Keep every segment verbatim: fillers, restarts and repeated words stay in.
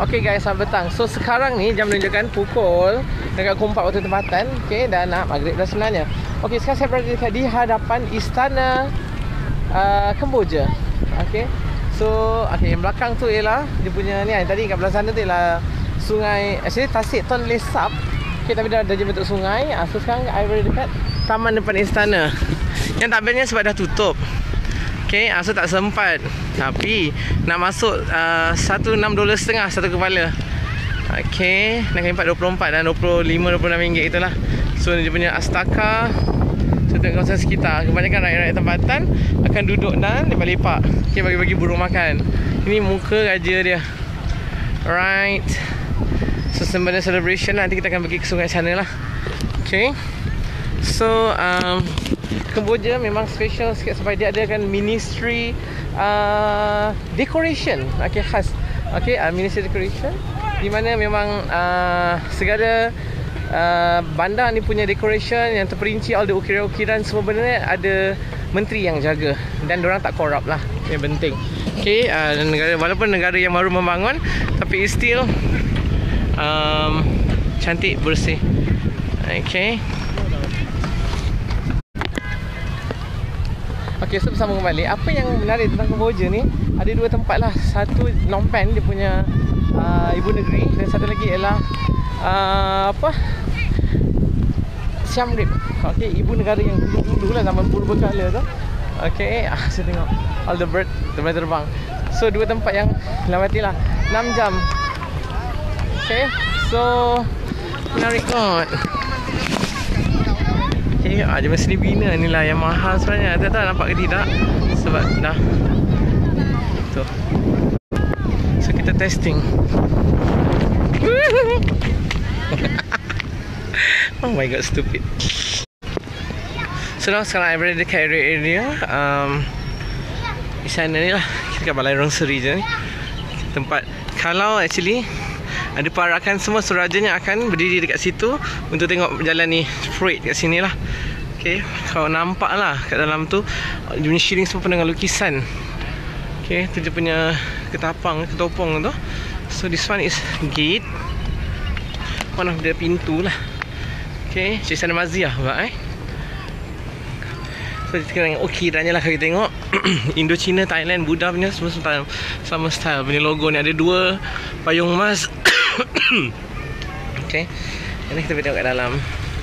Okay guys, selamat petang. So sekarang ni jam menunjukkan pukul dekat pukul empat waktu tempatan. Okay, dah nak maghrib dah sebenarnya. Okay, sekarang saya berada dekat di hadapan Istana uh, Kemboja. Okay, so okay, yang belakang tu ialah dia punya ni, tadi kat belah sana tu ialah sungai, actually Tasik Tonle Sap. Okay, tapi dah, dah jadi bentuk sungai. uh, So sekarang saya berada dekat taman depan istana. Yang tak bestnya sebab dah tutup. Okay, uh, so tak sempat. Tapi nak masuk uh, satu enam dolar setengah satu kepala. Okay, nak kali empat dua puluh empat dan dua puluh lima dua puluh enam ringgit itulah. So dia punya Astaka, so tengok kawasan sekitar. Kebanyakan rakyat-rakyat tempatan akan duduk dan lepak-lepak. Okay, bagi-bagi burung makan. Ini muka raja dia. Alright. So sembada celebration nanti kita akan pergi ke sungai sana lah. Okay. So um, Kemboja memang special sikit sebab dia adakan ministry uh, decoration. Okay, khas. Okay, uh, ministry decoration di mana memang uh, segala uh, bandar ni punya decoration yang terperinci, all the ukiran-ukiran semua benda ni ada menteri yang jaga dan diorang tak korup lah. Yang penting. Okay, uh, negara, walaupun negara yang baru membangun tapi still um, cantik, bersih. Okay. Okay, so bersama kembali. Apa yang menarik tentang Kemboja ni, ada dua tempat lah. Satu Phnom Penh, dia punya uh, ibu negeri. Dan satu lagi ialah uh, apa, Siem Reap. Okay, ibu negara yang dulu-dulu lah, zaman purba-kala tu. Okay, ah, saya tengok all the bird terbang-terbang. So dua tempat yang lewati lah enam jam. Okay, so menarik kot. Okay, ah, dia mesti bina ni lah yang mahal sebenarnya. Tak tahu nampak ke tidak, sebab dah tu. So kita testing. Oh my god, stupid. So now sekarang saya berada dekat area-area um, di sana ni lah. Kita kat Balai Rong Seri je ni. Tempat, kalau actually ada parakan semua, surajanya akan berdiri dekat situ untuk tengok jalan ni, parade kat sini lah. Okay, kalau nampak lah kat dalam tu, dia punya shilling semua penuh dengan lukisan. Okay, tu dia punya ketapang, ketopong tu. So this one is gate, one of the pintu lah. Okay, Istana Maziah pula eh. So kita tengok ukirannya lah kalau kita tengok. Indochina, Thailand, Buddha punya semua sama, sama style punya logo ni. Ada dua payung emas. Okay, ini kita tengok kat dalam.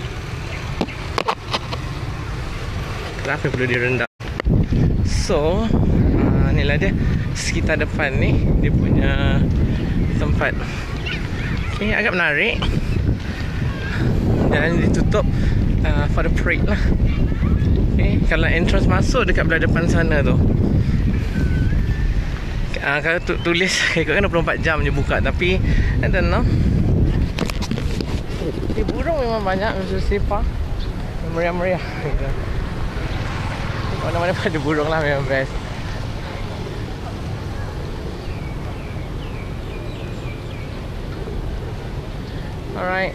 Kenapa perlu direndam? So uh, inilah dia sekitar depan ni, dia punya tempat. Okay, agak menarik. Dan ditutup uh, for the parade lah. Okay, kalau entrance masuk dekat belah depan sana tu, uh, kalau tu, tulis ikutkan dua puluh empat jam je buka, tapi I don't know. Okay, burung memang banyak, macam sepah, meriah-meriah. Mana-mana pun ada burung lah, memang best. Alright.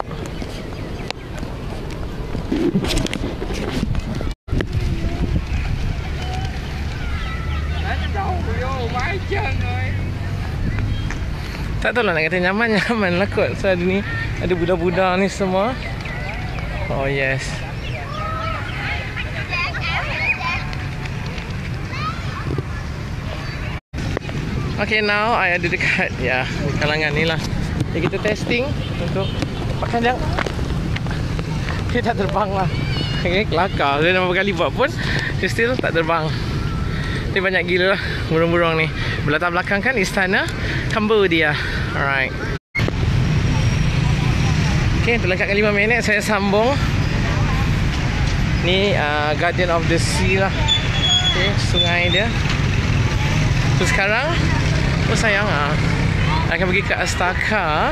Tak tahu lah nak kata nyaman-nyaman lah kot. So ada ni, ada budak-budak ni semua. Oh yes. Okay, now I ada dekat ya, di kalangan ni lah. Jadi kita testing untuk pakai jang. Dia tak terbang lah. Okay, kelakar. Dia dah berapa kali buat pun dia still tak terbang. Ni banyak gila lah burung-burung ni. Belakang belakang kan Istana Kemboja. Alright. Okay, terlengkapkan lima minit saya sambung. Ni uh, Guardian of the Sea lah. Okay, sungai dia. So sekarang, oh sayang ah, akan pergi ke Astaka,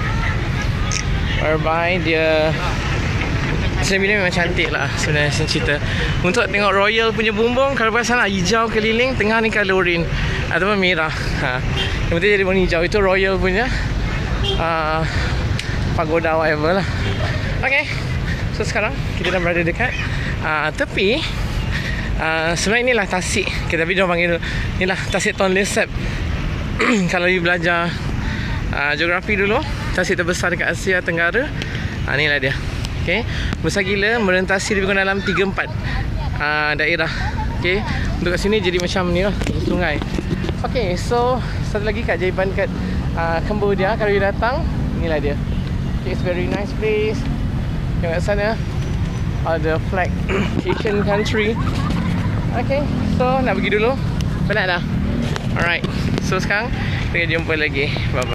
whereby dia sebenarnya memang cantik lah sebenarnya saya cerita. Untuk tengok royal punya bumbung, kalau perasan lah, hijau keliling, tengah ni colour orange ataupun merah. Ha. Yang penting jadi warna hijau, itu royal punya uh, pagoda whatever lah. Okay, so sekarang kita dah berada dekat uh, tepi. Uh, sebenarnya inilah Tasik. Okay, tapi dia panggil inilah Tasik Tonle Sap. Kalau you belajar uh, geografi dulu. Tasik terbesar dekat Asia Tenggara. Ha, inilah dia. Okay. Besar gila, merentasi lebih kurang dalam tiga empat uh, daerah. Okay. Untuk kat sini jadi macam ni lah, sungai. Okay, so satu lagi keajaiban kat uh, Cambodia kalau you datang, inilah dia. Okay, it's very nice place. Tengok kat sana ada flag Asian country. Okay, so nak pergi dulu. Penat dah. Alright, so sekarang kita jumpa lagi. Bye bye.